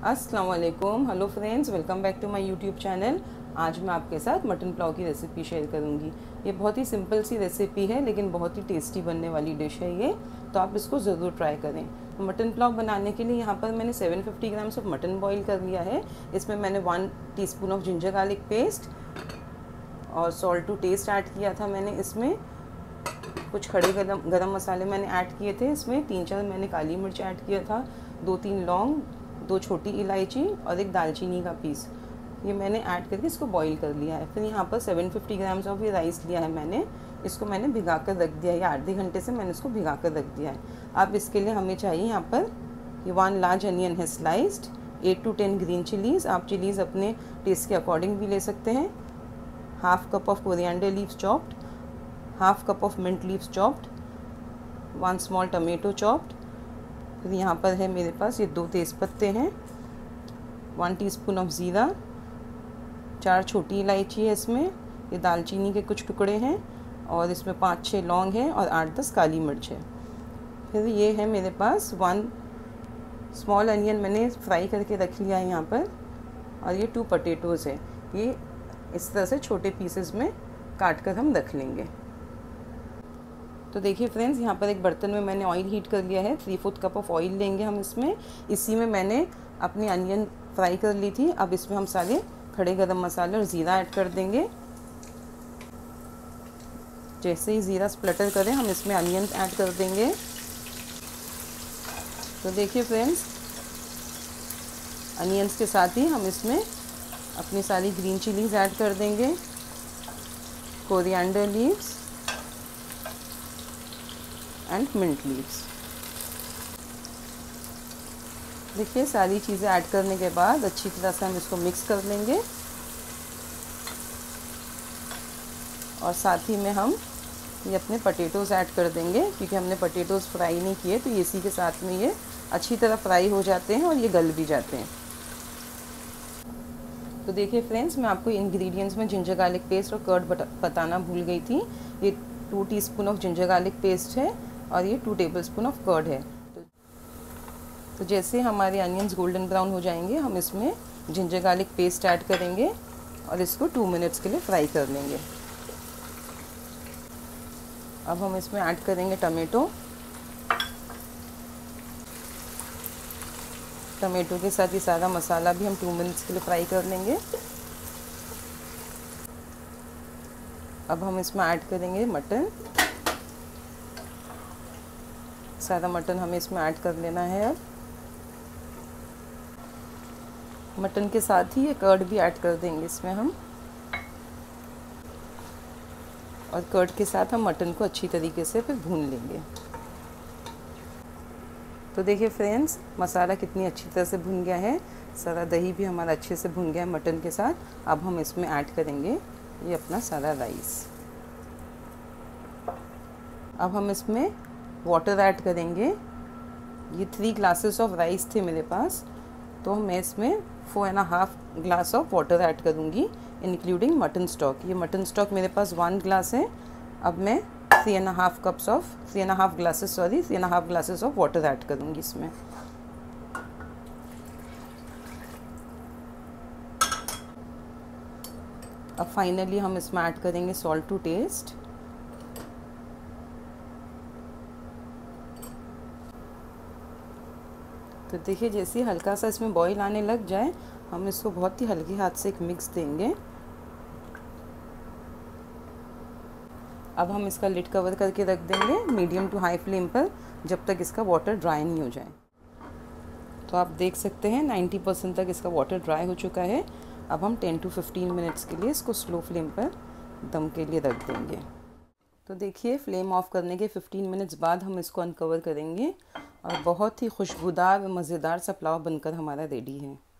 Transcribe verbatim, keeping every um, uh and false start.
अस्सलाम वालेकुम, hello friends, welcome back to my YouTube channel. आज मैं आपके साथ मटन पुलाव की रेसिपी शेयर करूंगी। ये बहुत ही सिंपल सी रेसिपी है लेकिन बहुत ही टेस्टी बनने वाली डिश है ये, तो आप इसको ज़रूर ट्राई करें। मटन पुलाव बनाने के लिए यहाँ पर मैंने सात सौ पचास ग्राम्स ऑफ मटन बॉईल कर लिया है। इसमें मैंने one teaspoon of ginger garlic paste और सॉल्ट टू टेस्ट ऐड किया था। मैंने इसमें कुछ खड़े गरम गरम मसाले मैंने ऐड किए थे। इसमें तीन चार मैंने काली मिर्च ऐड किया था, दो तीन लौंग, दो छोटी इलायची और एक दालचीनी का पीस, ये मैंने ऐड करके इसको बॉईल कर लिया है। फिर यहाँ पर सात सौ पचास ग्राम्स ऑफ ये राइस लिया है मैंने, इसको मैंने भिगा कर रख दिया है। आधे घंटे से मैंने इसको भिगा कर रख दिया है। अब इसके लिए हमें चाहिए यहाँ पर ये वन लार्ज अनियन है sliced, eight to ten green chillies, आप चिलीज़ अपने टेस्ट के अकॉर्डिंग भी ले सकते हैं। Half cup of coriander leaves chopped, half cup of mint leaves chopped, one small tomato chopped. फिर यहाँ पर है मेरे पास ये दो तेज़पत्ते हैं, वन टीस्पून ऑफ ज़ीरा, चार छोटी इलायची है इसमें, ये दालचीनी के कुछ टुकड़े हैं और इसमें पाँच छः लौंग हैं और आठ दस काली मिर्च है। फिर ये है मेरे पास वन स्मॉल अनियन मैंने फ्राई करके रख लिया है यहाँ पर, और ये टू पटेटोज़ है, ये इस तरह से छोटे पीसेस में काट कर हम रख लेंगे। तो देखिए फ्रेंड्स, यहाँ पर एक बर्तन में मैंने ऑयल हीट कर लिया है, three fourth cup of oil लेंगे हम इसमें। इसी में मैंने अपनी अनियन फ्राई कर ली थी। अब इसमें हम सारे खड़े गरम मसाले और ज़ीरा ऐड कर देंगे। जैसे ही ज़ीरा स्प्लटर करें हम इसमें अनियन ऐड कर देंगे। तो देखिए फ्रेंड्स, अनियंस के साथ ही हम इसमें अपनी सारी ग्रीन चिलीज़ ऐड कर देंगे, coriander leaves and mint leaves. देखिए सारी चीज़ें ऐड करने के बाद अच्छी तरह से हम इसको मिक्स कर लेंगे, और साथ ही में हम ये अपने पटेटोज़ ऐड कर देंगे, क्योंकि हमने पटेटोज़ फ्राई नहीं किए तो इसी के साथ में ये अच्छी तरह फ्राई हो जाते हैं और ये गल भी जाते हैं। तो देखिए फ्रेंड्स, मैं आपको इंग्रेडिएंट्स में जिंजर गार्लिक पेस्ट और कर्ड बताना भूल गई थी। ये two teaspoon of ginger garlic paste है और ये टू टेबलस्पून ऑफ कर्ड है। तो, तो जैसे हमारे अनियंस गोल्डन ब्राउन हो जाएंगे हम इसमें जिंजर गार्लिक पेस्ट ऐड करेंगे और इसको टू मिनट्स के लिए फ्राई कर लेंगे। अब हम इसमें ऐड करेंगे टमेटो। टमेटो के साथ ये सारा मसाला भी हम टू मिनट्स के लिए फ्राई कर लेंगे। अब हम इसमें ऐड करेंगे मटन। सारा मटन हमें इसमें ऐड कर लेना है। अब मटन के साथ ही ये कर्ड भी ऐड कर देंगे इसमें हम, और कर्ड के साथ हम मटन को अच्छी तरीके से फिर भून लेंगे। तो देखिए फ्रेंड्स, मसाला कितनी अच्छी तरह से भुन गया है, सारा दही भी हमारा अच्छे से भुन गया है मटन के साथ। अब हम इसमें ऐड करेंगे ये अपना सारा राइस। अब हम इसमें वाटर ऐड करेंगे। ये थ्री ग्लासेस ऑफ राइस थे मेरे पास, तो मैं इसमें four and half glass of water add करूँगी इंक्लूडिंग मटन स्टॉक। ये मटन स्टॉक मेरे पास वन ग्लास है। अब मैं three and half cups of three and half glasses sorry three and half glasses of water add करूँगी इसमें। अब फाइनली हम इसमें ऐड करेंगे सॉल्ट टू टेस्ट। तो देखिए जैसे ही हल्का सा इसमें बॉईल आने लग जाए हम इसको बहुत ही हल्के हाथ से एक मिक्स देंगे। अब हम इसका लिड कवर करके रख देंगे मीडियम टू हाई फ्लेम पर, जब तक इसका वाटर ड्राई नहीं हो जाए। तो आप देख सकते हैं नब्बे परसेंट तक इसका वाटर ड्राई हो चुका है। अब हम टेन टू फिफ्टीन मिनट्स के लिए इसको स्लो फ्लेम पर दम के लिए रख देंगे। तो देखिए फ्लेम ऑफ करने के फिफ्टीन मिनट्स बाद हम इसको अनकवर करेंगे और बहुत ही खुशबूदार व मज़ेदार सा पुलाव बनकर हमारा रेडी है।